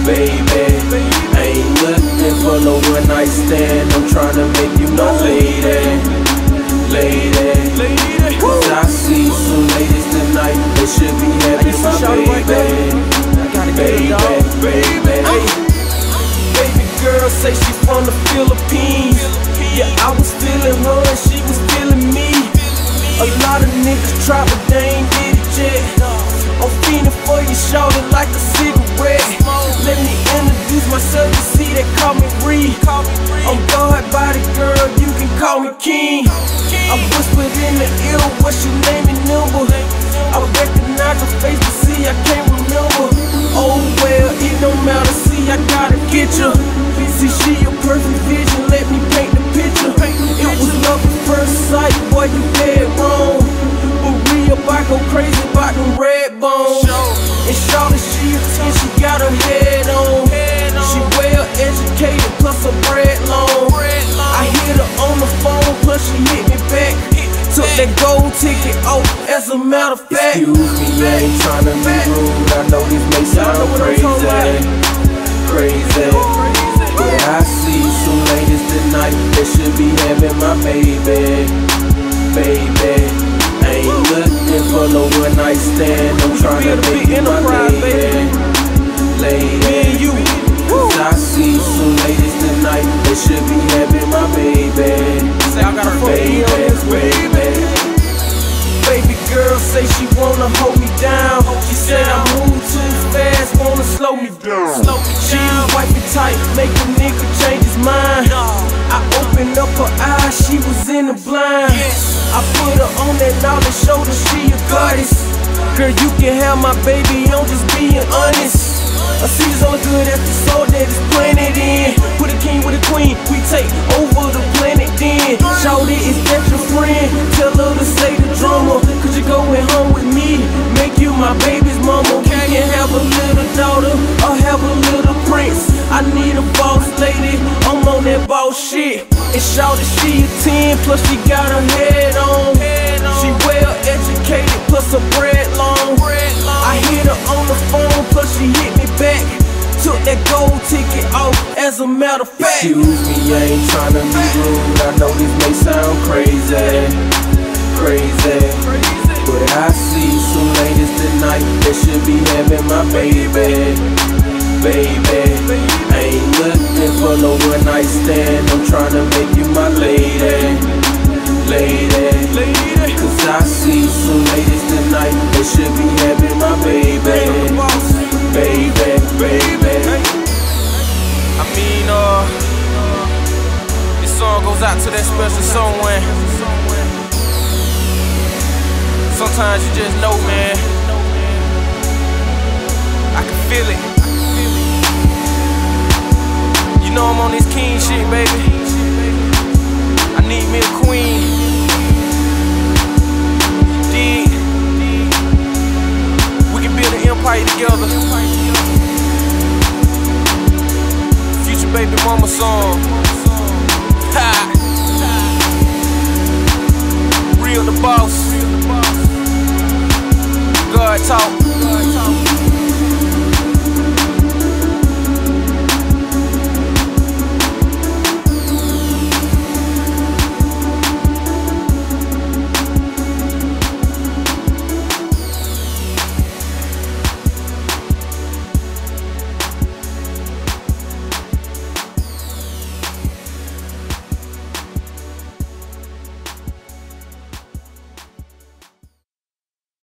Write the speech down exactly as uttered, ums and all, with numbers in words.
baby. I ain't looking for no one night stand. I'm tryna make you my lady, lady. Cause I see some ladies tonight that should be happy, my baby, baby, baby. Baby girl say she from the Philippines. Yeah, I was feeling her and she was feeling me. A lot of niggas try but they ain't did it yet. I'm fiending for you, shorty, like a cigarette. Let me introduce myself, you see they call me Ree. I'm God body girl, you can call me King. I whispered in the ear, what's your name and number? I recognize your face, but see I can't remember. Oh well, it don't matter, see I gotta get you. See she a perfect vision, let me paint the picture. It was love at first sight, boy you dead wrong. But we about go crazy about them red bones. And shorty she a ten, she got her head on. She well educated, plus her bread long. I hit her on the phone, plus she hit me back. Took that gold ticket off, as a matter of fact. Excuse me, I ain't tryna be rude. I know this may sound crazy, crazy. But I see some ladies tonight that should be having my baby, baby. I ain't looking for no one night stand. I'm tryna make you my lady, lady. Cause I see some ladies tonight that should be having my baby, baby, baby. Baby girl say she wanna hold me down. She said I move too fast, wanna slow me down. She wipe it tight, make a nigga change his mind. I opened up her eyes, she was in the blind. I put her on that knowledge shoulder, she a goddess. Girl, you can have my baby, I'm just being honest. A season's only good as the soul that is planted in. With a king, with a queen, we take over the planet then. Shawty, is that your friend? Tell her to say the drummer. Cause you going home with me, make you my baby's mama. We can have a little daughter, or have a little prince. I need a boss lady, I'm on that boss shit. And shawty, she a ten, plus she got her head on. She well educated, plus her bread long. I hit her on the phone, plus she hit me back. Took that gold ticket off, as a matter of fact. Excuse me, I ain't tryna be rude. I know this may sound crazy, crazy. But I see some ladies tonight that should be having my baby, baby. I ain't looking for no one night stand. I'm tryna make you my lady, lady. Cause I see some ladies tonight that should be having my baby, baby, baby. I mean, uh, this song goes out to that special someone. Sometimes you just know, man. I can feel it. You know I'm on this king shit, baby. I need me a queen. Dig. We can build an empire together. Future baby mama song. Ha. Real the boss. God talk.